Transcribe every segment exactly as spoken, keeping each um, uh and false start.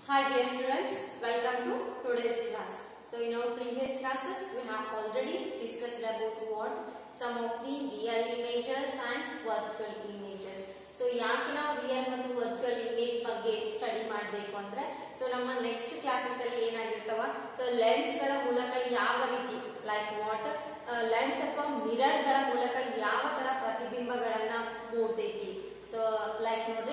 Hi dear students, welcome to today's class. So in our previous classes we have already discussed about what some of the real images and virtual images. So ಯಾಕೆ ನಾವು real ಮತ್ತು virtual image ಬಗ್ಗೆ study ಮಾಡಬೇಕು ಅಂದ್ರೆ so ನಮ್ಮ next classes ಅಲ್ಲಿ ಏನಾಗಿರ್ತವ so lens ಗಳ ಮೂಲಕ ಯಾವ ರೀತಿ ಲೈಕ್ ವಾಟ್ ಲೆನ್ಸ್ ಅಥವಾ ಮಿರರ್ ಗಳ ಮೂಲಕ ಯಾವ ತರ ಪ್ರತಿಬಿಂಬಗಳನ್ನ ಮೂಡ್ತೈತಿ. ಸೊ ಲೈಕ್ ನೋಡ್ರಿ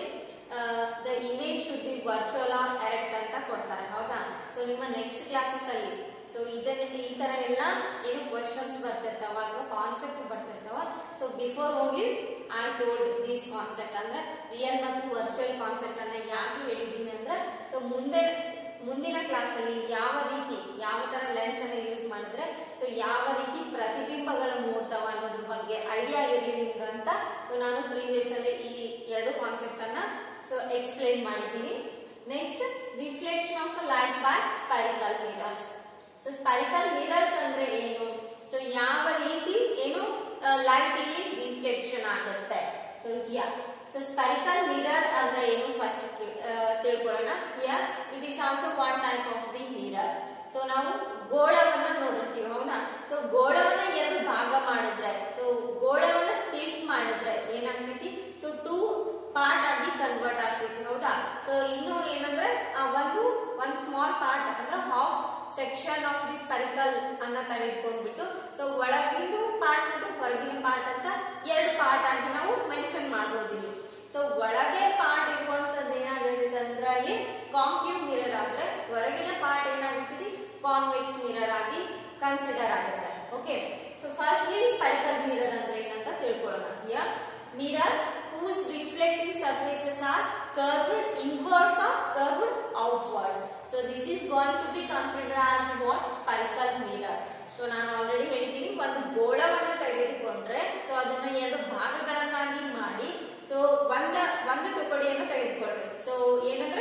the image should be virtual or erect ಅಂತ ಕೊಡ್ತಾರೆ, ಹೌದಾ. ಸೊ ನಿಮ್ಮ ನೆಕ್ಸ್ಟ್ ಕ್ಲಾಸಸ್ ಅಲ್ಲಿ ಸೊ ಇದನ್ನ ಈ ತರ ಎಲ್ಲ ಏನು ಕ್ವಶನ್ಸ್ ಬರ್ತಿರ್ತಾವ ಅಥವಾ ಕಾನ್ಸೆಪ್ಟ್ ಬರ್ತಿರ್ತಾವ. ಸೊ ಬಿಫೋರ್ ಹೋಗಿ ಐ ಟೋಲ್ಡ್ ದಿಸ್ ಕಾನ್ಸೆಪ್ಟ್ ಅಂದ್ರೆ ರಿಯಲ್ ಮತ್ತು ವರ್ಚುವಲ್ ಕಾನ್ಸೆಪ್ಟ್ ಅನ್ನ ಯಾಕೆ ಹೇಳಿದೀನಿ ಅಂದ್ರೆ ಸೊ ಮುಂದೆ ಮುಂದಿನ ಕ್ಲಾಸ್ ಅಲ್ಲಿ ಯಾವ ರೀತಿ ಯಾವ ತರ ಲೆನ್ಸ್ ಅನ್ನ ಯೂಸ್ ಮಾಡಿದ್ರೆ ಸೊ ಯಾವ ರೀತಿ ಪ್ರತಿಬಿಂಬಗಳು ಮೂಡ್ತಾವ ಅನ್ನೋದ್ರ ಬಗ್ಗೆ ಐಡಿಯಾ ಇರಲಿ ನಿಮ್ಗಂತ ಸೊ ನಾನು ಪ್ರೀವಿಯಸ್ ಅಲ್ಲಿ ಈ ಎರಡು ಕಾನ್ಸೆಪ್ಟ್ ಅನ್ನ ಸೊ ಎಕ್ಸ್ಪ್ಲೈನ್ ಮಾಡಿದ್ದೀನಿ. Next reflection of light by spherical mirrors. So spherical mirrors ಅಂದ್ರೆ ಏನು, ಸೊ ಯಾವ ರೀತಿ ಏನು ಲೈಟ್ ಇಲ್ಲಿ ರಿಫ್ಲೆಕ್ಷನ್ ಆಗುತ್ತೆ. So here so spherical mirror ಅಂದ್ರೆ ಏನು ಫಸ್ಟ್ ತಿಳ್ಕೊಳ್ಳೋಣ. Here it is also one type of the mirror. So ನಾವು ಗೋಳವನ್ನ ನೋಡಿರ್ತೀವಿ, ಹೌದಾ. ಸೊ ಗೋಳವನ್ನ ಎರಡು ಭಾಗ ಮಾಡಿದ್ರೆ ಸೊ ಗೋಳವನ್ನ ಸ್ಪ್ಲಿಟ್ ಮಾಡಿದ್ರೆ ಏನಾಗ್ತೈತಿ, ಸೊ ಟೂ ಪಾರ್ಟ್ ಆಗಿ ಕನ್ವರ್ಟ್ ಆಗ್ತೈತಿ, ಹೌದಾ. ಸೊ ಇನ್ನು ಏನಂದ್ರೆ ಒಂದು ಒಂದ್ ಸ್ಮಾಲ್ ಪಾರ್ಟ್ ಅಂದ್ರೆ half section of the spherical ಅನ್ನ ತೆಗೆದುಕೊಂಡ್ಬಿಟ್ಟು ಸೊ ಒಳಗಿಂದು ಪಾರ್ಟ್ ಮತ್ತು ಹೊರಗಿನ ಪಾರ್ಟ್ ಅಂತ ಎರಡು ಪಾರ್ಟ್ ಆಗಿ ನಾವು ಮೆನ್ಷನ್ ಮಾಡಬಹುದು. ಸೊ ಒಳಗೆ ಪಾರ್ಟ್ ಇರುವಂತದ್ದು ಏನಾಗಿರ್ತದೆ ಅಂದ್ರೆ ಅಲ್ಲಿ ಕಾಂಕ್ಯೂವ್ ಮಿರರ್ ಆದ್ರೆ ಹೊರಗಿನ ಪಾರ್ಟ್ ಏನಾಗಿರ್ತದೆ ಕಾನ್ವೆಕ್ಸ್ ಮಿರರ್ ಆಗಿ ಕನ್ಸಿಡರ್ ಆಗುತ್ತೆ. Okay, so firstly spherical mirror ಅಂದ್ರೆ ಏನಂತ ತಿಳ್ಕೊಳ್ಳೋಣ. Here mirror whose reflecting surfaces are curved inwards or curved outward. So this is going to be considered as what spherical mirror. So ನಾನು already ಹೇಳಿದ್ದೀನಿ, ಒಂದು ಗೋಳವನ್ನ ತೆಗೆದುಕೊಂಡ್ರೆ so ಅದನ್ನ ಎರಡು ಭಾಗಗಳನ್ನಾಗಿ ಮಾಡಿ ಸೊ ಒಂದ ಒಂದು ತುಕಡಿಯನ್ನು ತೆಗೆದುಕೊಳ್ಳಿ. ಸೊ ಏನಂದ್ರೆ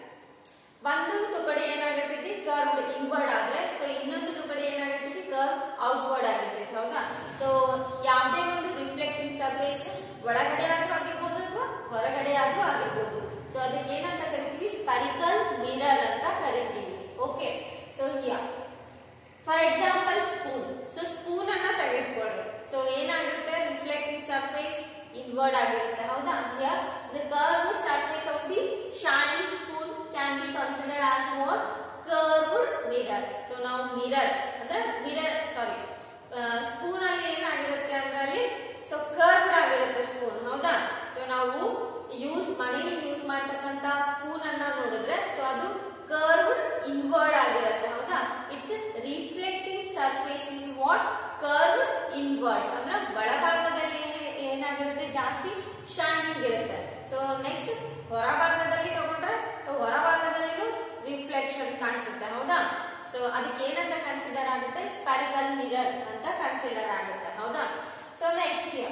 ಒಂದು ತುಕಡಿ ಏನಾಗಿರ್ತೈತಿ ಕರ್ವ್ಡ್ ಇನ್ವರ್ಡ್ ಆದ್ರೆ ಸೊ ಇನ್ನೊಂದು ತುಕಡಿ ಏನಾಗಿರ್ತೈತಿ ಕರ್ವ್ ಔಟ್ವರ್ಡ್ ಆಗಿರ್ತೈತಿ, ಹೌದಾ. ಸೊ ಯಾವುದೇ ಒಂದು ರಿಫ್ಲೆಕ್ಟಿಂಗ್ ಸರ್ಫೇಸ್ ಒಳಗಡೆ ಆದ್ರೂ ಆಗಿರ್ಬೋದು ಅಥವಾ ಹೊರಗಡೆ ಆದ್ರೂ ಆಗಿರ್ಬೋದು. ಸೊ ಅದಕ್ಕೆ ಏನಂತ ಕರಿತೀವಿ, ಸ್ಪೆರಿಕಲ್ ಮಿರರ್ ಅಂತ ಕರಿತೀವಿ. Okay, so here for example spoon. So spoon ಅನ್ನ ತೆಗೆದುಕೊಳ್ಳಿ. ಸೊ ಏನಾಗಿರುತ್ತೆ ರಿಫ್ಲೆಕ್ಟಿಂಗ್ ಸರ್ಫೇಸ್ ಇನ್ವರ್ಡ್ ಆಗಿರುತ್ತೆ, ಹೌದಾ. Here the curved surface of the shining spoon can be consider as what curved mirror. So ನಾವು ಮಿರರ್ ಅಂದ್ರೆ mirror sorry spoon ಅಲ್ಲಿ ಏನಾಗಿರುತ್ತೆ ಅಂದ್ರೆ ಅಲ್ಲಿ ಸೊ ಕರ್ವ್ಡ್ ಆಗಿರುತ್ತೆ ಸ್ಪೂನ್, ಹೌದಾ. ಸೊ ನಾವು ಯೂಸ್ ಮನೇಲಿ ಯೂಸ್ ಮಾಡ್ತಕ್ಕಂತ ಸ್ಪೂನ್ ಅನ್ನ ನೋಡಿದ್ರೆ ಸೊ ಅದು ಕರ್ವ್ಡ್ ಇನ್ವರ್ಡ್ ಆಗಿರುತ್ತೆ, ಹೌದಾ. It's reflecting surface is what curved inwards ಅಂದ್ರೆ ಒಳಭಾಗದಲ್ಲಿ ಏನಾಗಿರುತ್ತೆ ಜಾಸ್ತಿ ಶೈನಿಂಗ್ ಇರುತ್ತೆ. ಸೊ ನೆಕ್ಸ್ಟ್ ಹೊರಭಾಗದಲ್ಲಿ ತಗೊಂಡ್ರೆ ಸೊ ಹೊರಭಾಗದಲ್ಲಿನೂ ರಿಫ್ಲೆಕ್ಷನ್ ಕಾಣಿಸುತ್ತೆ, ಹೌದಾ. ಸೊ ಅದಕ್ಕೆ ಏನಂತ ಕನ್ಸಿಡರ್ ಆಗುತ್ತೆ, ಸ್ಪೆರಿಕಲ್ ಮಿರರ್ ಅಂತ ಕನ್ಸಿಡರ್ ಆಗುತ್ತೆ, ಹೌದಾ. So next here,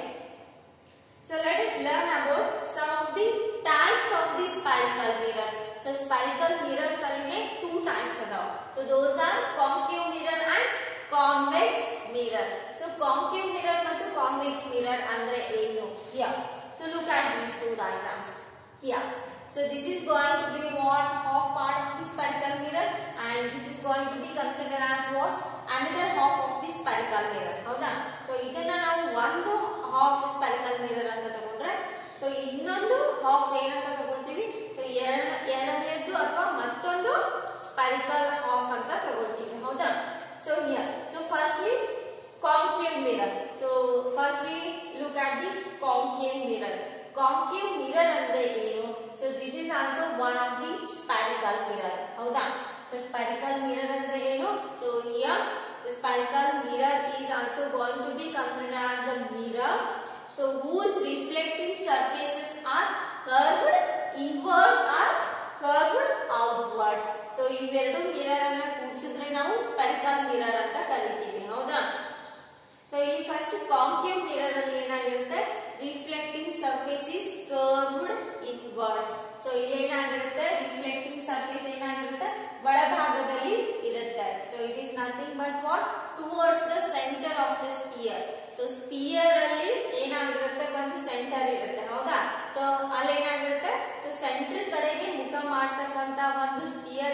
so let us learn about some of the types of the spherical mirrors. So spherical mirrors alline two types adava. So those are concave mirror and convex mirror. So concave mirror ಮತ್ತು convex mirror ಅಂದ್ರೆ ಏನು? Here, so look at these two diagrams here. So this is going to be what half part of the spherical mirror and this is going to be considered as what another half of the spherical mirror, ಹೌದಾ. So ಇದನ್ನ ನಾವು ಒಂದು half spherical mirror ಅಂತ ತಗೊಂಡ್ರೆ so ಇನ್ನೊಂದು half ಏನಂತ ತಗೊಳ್ತೀವಿ, so ಎರಡ ಎರಡನೇದ್ದು ಅಥವಾ ಮತ್ತೊಂದು ಸ್ಪೆರಿಕಲ್ ಹಾಫ್ ಅಂತ ತಗೊಳ್ತೀವಿ, ಹೌದಾ. So here so firstly concave mirror. So firstly look at the concave mirror. Concave mirror ಅಂದ್ರೆ ಏನು, so this is also one of the spherical mirror, ಹೌದಾ. ಸೊ ಸ್ಪೆರಿಕಲ್ ಮಿರರ್ ಅಂದ್ರೆ ಏನು, so here the spherical mirror is also going to be considered as the mirror so whose reflecting surfaces are curved inwards or curved outwards. so ಇವೆರಡು mirror ಅನ್ನ ಕೂಡಿಸಿದ್ರೆ ನಾವು spherical mirror ಅಂತ ಕರಿತೀವಿ, ಹೌದಾ. So ಇಲ್ಲಿ ಫಸ್ಟ್ ಕಾಂಕೇವ್ ಮಿರರ್ ಅಲ್ಲಿ ಏನಾಗಿರುತ್ತೆ reflecting surface is curved inwards. So ಇಲ್ಲಿ ಏನಾಗಿರುತ್ತೆ ರಿಫ್ಲೆಕ್ಟಿಂಗ್ ಸರ್ಫೇಸ್ ಏನಾಗಿರುತ್ತೆ ಒಳಭಾಗದಲ್ಲಿ ಇರುತ್ತೆ. So it is nothing but what towards the centre of the sphere. So sphere ಅಲ್ಲಿ ಏನಾಗಿರುತ್ತೆ ಒಂದು ಸೆಂಟರ್ ಇರುತ್ತೆ, ಹೌದಾ. ಸೊ ಅಲ್ಲಿ ಏನಾಗಿರುತ್ತೆ ಸೊ ಸೆಂಟರ್ ಕಡೆಗೆ ಮುಖ ಮಾಡ್ತಕ್ಕಂತ ಒಂದು ಸ್ಪಿಯರ್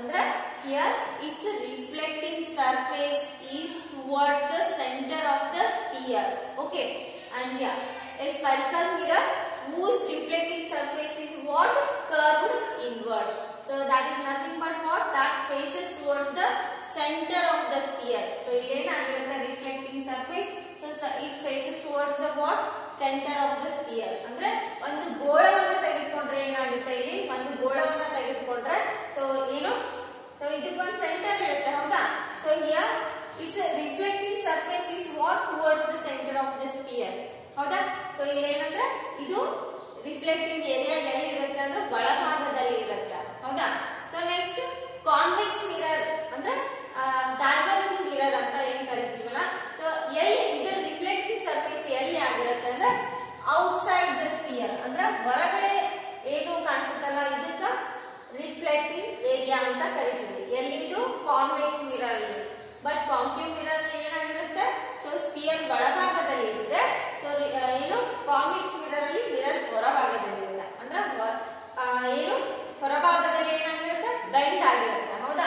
ಅಂದ್ರೆ here its reflecting surface is towards the center of the sphere. Okay, and here a spherical mirror whose reflecting surface is what? Curved inwards. So that is nothing but what? That faces towards the center of the sphere. So ಏನಾಗಿರುತ್ತೆ reflecting surface? So it faces towards the what? Center of the sphere. ಅಂದ್ರೆ ಒಂದು ಗೋಳವನ್ನು ತೆಗೆದುಕೊಂಡ್ರೆ ಏನಾಗುತ್ತೆ, ಇಲ್ಲಿ ಒಂದು ಗೋಳವನ್ನು ತೆಗೆದುಕೊಂಡ್ರೆ ಸೊ ಏನು, ಸೊ ಇದಕ್ಕೊಂದು ಸೆಂಟರ್ ಇರುತ್ತೆ ಹೌದಾ. So here it's reflecting surface is what? Towards the centre of the sphere ಹೌದಾ. ಸೊ ಇಲ್ಲಿ ಏನಂದ್ರೆ ಇದು ರಿಫ್ಲೆಕ್ಟಿಂಗ್ ಏರಿಯಾ ಎಲ್ಲಿ ಇರುತ್ತೆ ಅಂದ್ರೆ ಒಳಭಾಗದಲ್ಲಿ ಇರುತ್ತೆ ಹೌದಾ. ಸೊ ನೆಕ್ಸ್ಟ್ ಕಾನ್ವೆಕ್ಸ್ ಮಿರರ್ ಅಂದ್ರೆ ಡೈವರ್ಜಿಂಗ್ ಮಿರರ್ ಅಂತ ಏನ್ ಕರಿತೀವಲ್ಲ. ಸೊ ಎಲ್ಲಿ ಇದರ ರಿಫ್ಲೆಕ್ಟಿಂಗ್ ಸರ್ಫೇಸ್ ಎಲ್ಲಿ ಆಗಿರುತ್ತೆ ಅಂದ್ರೆ ಔಟ್ಸೈಡ್ ದ ಸ್ಪಿಯರ್, ಅಂದ್ರೆ ಹೊರಗಡೆ ಏನು ಕಾಣಿಸುತ್ತಲ್ಲ ಇದಕ್ಕ ರಿಫ್ಲೆಕ್ಟಿಂಗ್ ಏರಿಯಾ ಅಂತ ಕರಿತೀವಿ. ಎಲ್ಲಿ ಇದು ಕಾನ್ವೆಕ್ಸ್ ಮಿರರ್ ಅಲ್ಲಿ. ಬಟ್ ಕಾನ್ಕೇವ್ ಮಿರರ್ ಏನಾಗಿರುತ್ತೆ, ಸೊ ಸ್ಪಿಯರ್ ಒಳಭಾಗದಲ್ಲಿ ಇದ್ರೆ, ಸೊ ಏನು ಕಾನ್ವೆಕ್ಸ್ ಮಿರರ್ ಅಲ್ಲಿ ಮಿರರ್ ಹೊರಭಾಗದಲ್ಲಿ ಇರುತ್ತೆ, ಅಂದ್ರೆ ಏನು ಹೊರಭಾಗದಲ್ಲಿ ಏನಾಗಿರುತ್ತೆ, ಬೆಂಡ್ ಆಗಿರುತ್ತೆ ಹೌದಾ.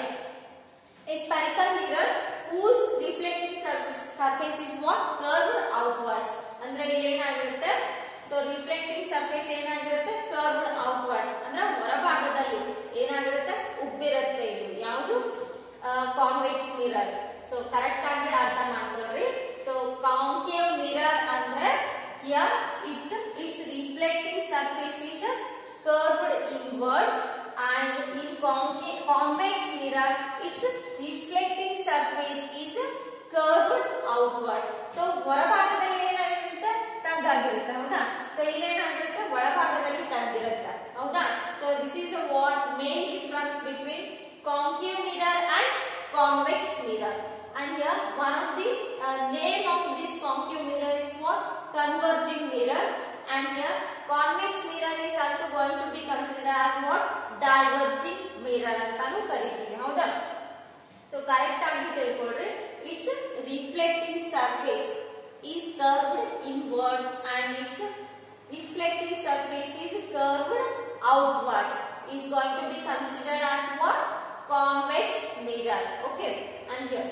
A spherical mirror whose reflecting surface is what? Curved outwards. ಅಂದ್ರೆ ಇಲ್ಲಿ ಏನಾಗಿರುತ್ತೆ, ಸೊ ರಿಫ್ಲೆಕ್ಟಿಂಗ್ ಸರ್ಫೇಸ್ ಏನಾಗಿರುತ್ತೆ, ಕರ್ವ್ಡ್ ಔಟ್ವರ್ಡ್ಸ್, ಅಂದ್ರೆ ಹೊರಭಾಗದಲ್ಲಿ ಏನಾಗಿರುತ್ತೆ, ಉಬ್ಬಿರುತ್ತೆ. ಇದು ಯಾವುದು? Convex mirror. ಸೊ ಕರೆಕ್ಟ್ ಆಗಿ ಅರ್ಥ ಮಾಡ್ಕೊಳ್ರಿ. ಸೊ ಕಾನ್ಕೇವ್ ಮಿರರ್ ಅಂದ್ರೆ here it its reflecting surface is curved inwards, and in concave convex mirror its reflecting surface is curved outwards. So ಹೊರಭಾಗದಲ್ಲಿ ಏನಾಗಿರುತ್ತೆ, ತಗ್ಗಾಗಿರುತ್ತೆ ಹೌದಾ. ಸೊ ಇಲ್ಲಿ ಏನಾಗಿರುತ್ತೆ, ಒಳಭಾಗದಲ್ಲಿ ತಗ್ಗಿರುತ್ತೆ ಹೌದಾ. So this is what main difference between concave mirror and convex mirror. And here one of the uh, name of this concave mirror is what? Converging mirror. And here convex mirror is also going to be considered as what? Diverging mirror ಅಂತಾನು ಕರೀತೀವಿ ಹೌದಾ. So correct ಆಗಿ ತಿಳ್ಕೊಳ್ಳ್ರಿ. Its reflecting surface is curved inwards and its reflecting surface is curved outwards is going to be considered as what? Convex mirror. Okay, and here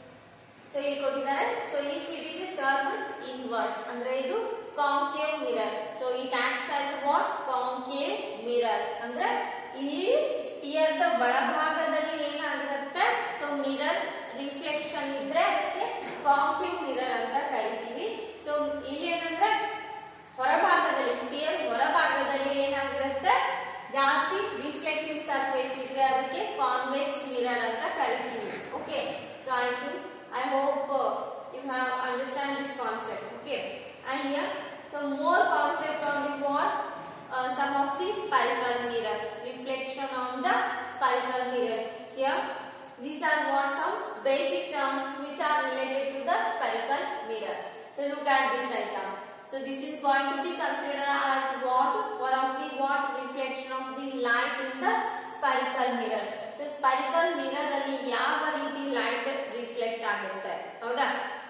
so ಇಲ್ಲಿ ಕೊಟ್ಟಿದ್ದಾರೆ. So if it is curved inwards ಅಂದ್ರೆ ಇದು concave mirror. So it acts as what? Concave mirror. ಅಂದ್ರೆ ಇಲ್ಲಿ spear the ಒಳಭಾಗದಲ್ಲಿ ಏನಾಗಿರುತ್ತೆ, so mirror reflection ಇದ್ರೆ ಅದಕ್ಕೆ ಕಾನ್ಕೇವ್ ಮಿರರ್ ಅಂತ ಕರಿತೀವಿ. ಸೊ ಇಲ್ಲಿ ಏನಂದ್ರೆ ಹೊರಭಾಗದಲ್ಲಿ ಸ್ಪಿಯರ್ ಹೊರಭಾಗದಲ್ಲಿ ಏನಾಗಿರುತ್ತೆ, ಜಾಸ್ತಿ ರಿಫ್ಲೆಕ್ಟಿಂಗ್ ಸರ್ಫೇಸ್ ಇದ್ರೆ ಅದಕ್ಕೆ ಕಾನ್ವೆಕ್ಸ್ ಮಿರರ್ ಅಂತ ಕರಿತೀವಿ. Okay, so I think I hope you have understand this concept. Okay, and here so more concept on the what some of the spherical mirrors, reflection on the spherical mirrors. Here these are what some basic terms which are related to the spherical mirror. So look at this diagram. So this is going to be considered as what? One of the what? Reflection of the light in the spherical mirror. So spherical mirror alli ಯಾವ ರೀತಿ light reflect ಆಗುತ್ತೆ ಹೌದಾ.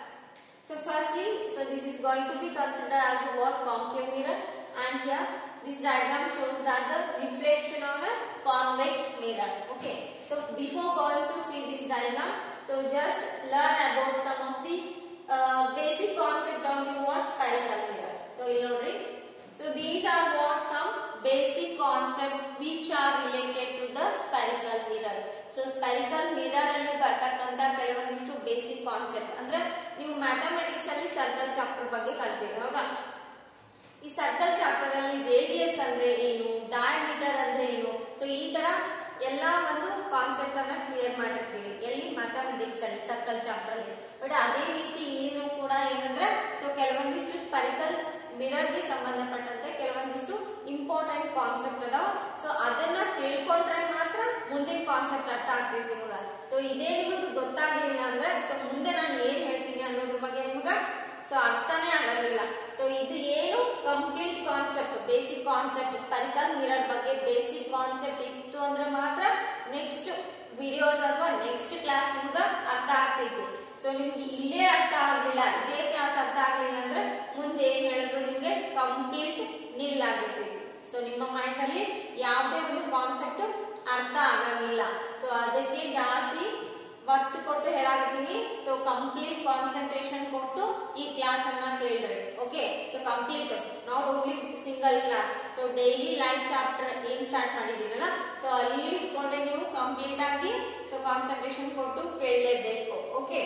So firstly, so this is going to be considered as what? Concave mirror. And here this diagram shows that the reflection on a convex mirror. Okay, so before going to see this diagram, so just learn about some of the uh, basic concept on the what? Spherical mirror. So you know, right? So these are what some basic concepts which are related to the spherical mirror. So spherical mirror alli bartakanta ಕೆಲವೊಂದಿಷ್ಟು basic concept ಅಂದ್ರೆ ನೀವು mathematics ಅಲ್ಲಿ circle chapter ಬಗ್ಗೆ ಕಲಿತೀರಿ ಹೌದಾ. ಈ circle chapter ಅಲ್ಲಿ radius ಅಂದ್ರೆ ಏನು, ಡಯಾಮೀಟರ್ ಅಂದ್ರೆ ಏನು, ಸೊ ಈ ತರ ಎಲ್ಲಾ ಒಂದು ಕಾನ್ಸೆಪ್ಟ್ ಅನ್ನ ಕ್ಲಿಯರ್ ಮಾಡಿರ್ತೀವಿ ಎಲ್ಲಿ ಮ್ಯಾಥಮೆಟಿಕ್ಸ್ ಅಲ್ಲಿ ಸರ್ಕಲ್ ಚಾಪ್ಟರ್ ಅಲ್ಲಿ. ಬಟ್ ಅದೇ ರೀತಿ ಇಲ್ಲಿನೂ ಕೂಡ ಏನಂದ್ರೆ ಸೊ ಕೆಲವೊಂದಿಷ್ಟು ಸ್ಪೆರಿಕಲ್ ಮಿರರ್ ಗೆ ಸಂಬಂಧಪಟ್ಟಂತೆ ಕೆಲವೊಂದಿಷ್ಟು ಇಂಪಾರ್ಟೆಂಟ್ ಕಾನ್ಸೆಪ್ಟ್ ಅದಾವ. ಸೊ ಅದನ್ನ ತಿಳ್ಕೊಂಡ್ರೆ ಮಾತ್ರ ಮುಂದಿನ ಕಾನ್ಸೆಪ್ಟ್ ಅರ್ಥ ಆಗ್ತೈತಿ ನಿಮಗ. ಸೊ ಇದೇ ನಿಮಗೆ ಗೊತ್ತಾಗಿಲ್ಲ ಅಂದ್ರೆ ಸೊ ಮುಂದೆ ನಾನು ಏನ್ ಹೇಳ್ತೀನಿ ಅನ್ನೋದ್ರ ಬಗ್ಗೆ ನಿಮ್ಗ ಸೊ ಅರ್ಥನೇ ಆಗೋದಿಲ್ಲ. ಸೊ ಇದು ಏನು complete concept, basic concept spherical mirror ಬಗ್ಗೆ ಬೇಸಿಕ್ ಕಾನ್ಸೆಪ್ಟ್ ಇತ್ತು ಅಂದ್ರೆ ಮಾತ್ರ ನೆಕ್ಸ್ಟ್ ವಿಡಿಯೋಸ್ ಅಥವಾ ನೆಕ್ಸ್ಟ್ ಕ್ಲಾಸ್ ನಿಮ್ಗ ಅರ್ಥ ಆಗ್ತೈತಿ. ಸೊ ನಿಮ್ಗೆ ಇಲ್ಲೇ ಅರ್ಥ ಆಗಲಿಲ್ಲ, ಇದೇ ಕ್ಲಾಸ್ ಅರ್ಥ ಆಗಲಿಲ್ಲ ಅಂದ್ರೆ ಮುಂದೆ ಏನ್ ಹೇಳಿದ್ರು ನಿಮ್ಗೆ ಕಂಪ್ಲೀಟ್ ನಿಲ್ ಆಗಿರ್ತೈತಿ. ಸೊ ನಿಮ್ಮ ಮೈಂಡ್ ಅಲ್ಲಿ ಯಾವುದೇ ಒಂದು ಕಾನ್ಸೆಪ್ಟ್ ಅರ್ಥ ಆಗಂಗಿಲ್ಲ. ಸೊ ಅದಕ್ಕೆ ಜಾಸ್ತಿ ಒತ್ತು ಕೊಟ್ಟು ಹೇಳಾಕತ್ತೀನಿ. ಸೊ ಕಂಪ್ಲೀಟ್ ಕಾನ್ಸಂಟ್ರೇಷನ್ ಕೊಟ್ಟು ಈ ಕ್ಲಾಸ್ ಅನ್ನ ಕೇಳಿದ್ರೆ okay. So complete not only single class. So daily life chapter ಏನ್ ಸ್ಟಾರ್ಟ್ ಮಾಡಿದೀನಲ್ಲ ಸೊ ಅಲ್ಲಿ ಇಟ್ಕೊಂಡೆ ನೀವು ಕಂಪ್ಲೀಟ್ ಆಗಿ ಸೊ ಕಾನ್ಸಂಟ್ರೇಷನ್ ಕೊಟ್ಟು ಕೇಳಲೇಬೇಕು okay.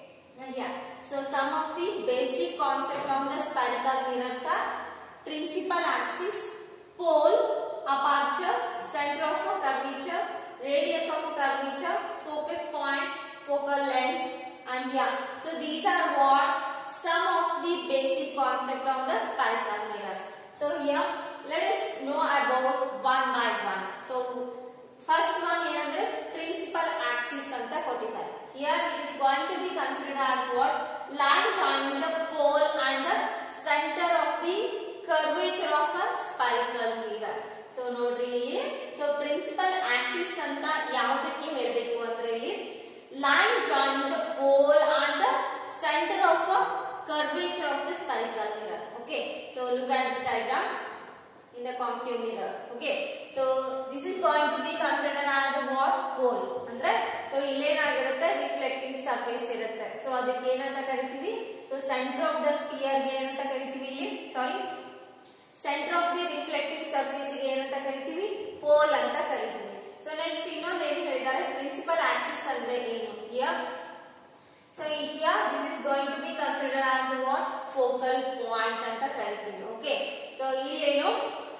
So some of the basic concepts on the spherical mirrors are principal axis, pole, aperture, center of a curvature, radius of a curvature, focus point, focal length, and here. So these are what some of the basic concepts on the spherical mirrors. So here let us know about one by one. So first one ಏನಂದ್ರೆ principal axis ಅಂತ ಕೊಟ್ಟಿದ್ದಾರೆ. Here it is going to be considered as what line joining the pole and the center of the curvature of a spherical mirror. So ನೋಡ್ರಿ ಇಲ್ಲಿ so principal axis ಅಂತ ಯಾವುದಕ್ಕೆ ಹೇಳಬೇಕು ಅಂದ್ರೆ ಇಲ್ಲಿ line joining the pole and the center of a curvature of the spherical mirror. Okay, so look at this diagram in the concave mirror. Okay, so this is going to be considered as a what pole ಅಂದ್ರೆ so ಇಲ್ಲೇನಾಗಿರುತ್ತೆ reflecting surface ಇರುತ್ತೆ. So ಅದಕ್ಕೆ ಏನಂತ ಕರಿತೀವಿ so centre of the sphere ಗೆ ಏನಂತ ಕರಿತೀವಿ ಇಲ್ಲಿ sorry centre of the reflecting surface ಗೆ ಏನಂತ ಕರಿತೀವಿ ಪೋಲ್ ಅಂತ ಕರಿತೀವಿ. ಸೊ ನೆಕ್ಸ್ಟ್ ಇನ್ನೊಂದು ಏನು ಹೇಳಿದ್ದಾರೆ ಪ್ರಿನ್ಸಿಪಲ್ ಆಕ್ಸಿಸ್ ಅಂದ್ರೆ ಏನು here. So here this is going to be considered as what focal point ಅಂತ ಕರಿತೀವಿ ಓಕೆ. ಸೊ ಇಲ್ಲೇನು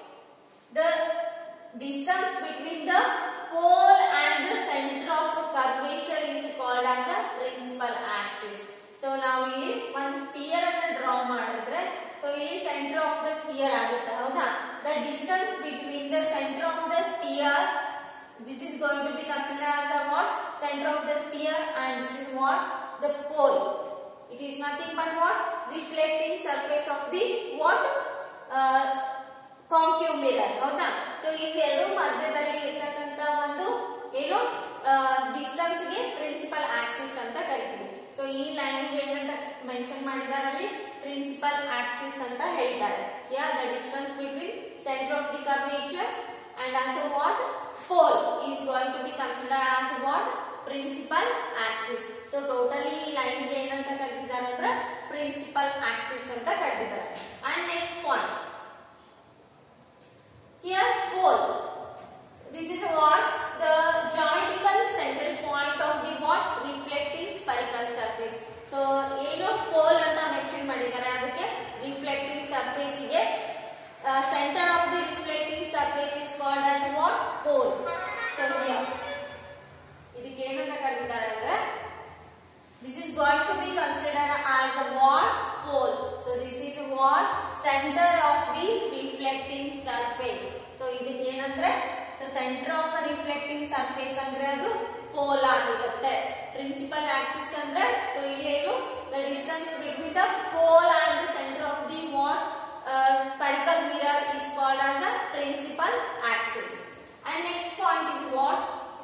the distance between the pole and the center of curvature is called as a principal axis. So ನಾವು ಇಲ್ಲಿ ಒಂದು spear ಅನ್ನು draw ಮಾಡಿದ್ರೆ so ಇಲ್ಲಿ centre of the spear ಆಗುತ್ತೆ ಹೌದಾ. the distance between the center of the sphere this is going to be considered as a what center of the sphere and this is what the pole. It is nothing but what reflecting surface of the what uh, concave mirror ಹೌದಾ. So ಇವೆರಡು ಮಧ್ಯದಲ್ಲಿ ಇರ್ತಕ್ಕಂತ ಒಂದು ಏನು distance ಗೆ principal axis ಅಂತ ಕರಿತೀವಿ. So ಈ ಲೈನ್ ಗೆ ಏನಂತ ಮೆನ್ಷನ್ ಮಾಡಿದ್ದಾರೆ ಅಲ್ಲಿ ಪ್ರಿನ್ಸಿಪಲ್ ಆಕ್ಸಿಸ್ ಅಂತ ಹೇಳ್ತಾರೆ. Yeah the distance between centre of the curvature and also what pole is going to be considered as what principal axis. So totally ಈ ಲೈನ್ ಗೆ ಏನಂತ ಕರೀತಿದ್ದಾರೆ ಅಂದ್ರೆ ಪ್ರಿನ್ಸಿಪಲ್ ಆಕ್ಸಿಸ್ ಅಂತ ಕರೀತಿದ್ದಾರೆ. And next point here pole. This is what the geometrical central point of the what reflecting spherical surface. So ಏನು pole ಅಂತ mention ಮಾಡಿದ್ದಾರೆ ಅದಕ್ಕೆ reflecting surface ಗೆ center of the reflecting surface is called as what pole. So here ಇದಕ್ಕೆ ಏನಂತ ಕರೀತಾರೆ ಅಂದ್ರೆ this is going to be considered as a what pole. So this is what center of the reflecting surface. So ಇದಕ್ಕೆ ಏನಂದ್ರೆ so center of the reflecting surface ಅಂದ್ರೆ ಅದು pole ಆಗಿರುತ್ತೆ. Principal axis ಅಂದ್ರೆ so ಇಲ್ಲೇನು the distance between the pole and the center of the what uh, spherical mirror is called as a principal axis. And next point is what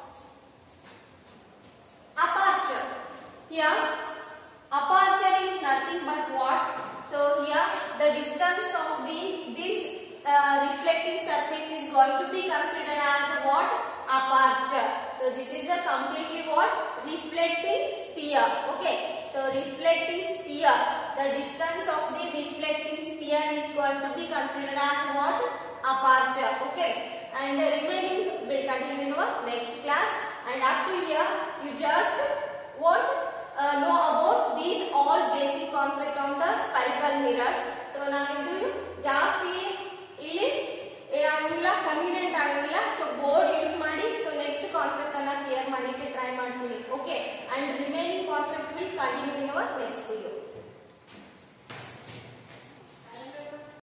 aperture. Here aperture is nothing but what so here the distance of the this uh, reflecting surface is going to be considered as what aperture. So this is a completely what reflecting sphere. Okay, so reflecting sphere the distance of the reflecting sphere is going to be considered as what aperture. Okay, and the remaining will continue in our next class. And up to here you just what uh, know about these all basic concept on the spherical mirrors. So ನಾನು ಇದು ಜಾಸ್ತಿ ಇಲ್ಲಿ ಏನಾಗಿಲ್ಲ convenient ಆಗಿಲ್ಲ. So board use ಮಾಡಿ so next concept ಅನ್ನ clear ಮಾಡಲಿಕ್ಕೆ try ಮಾಡ್ತೀನಿ. Okay, and remaining concept will continue in our next video.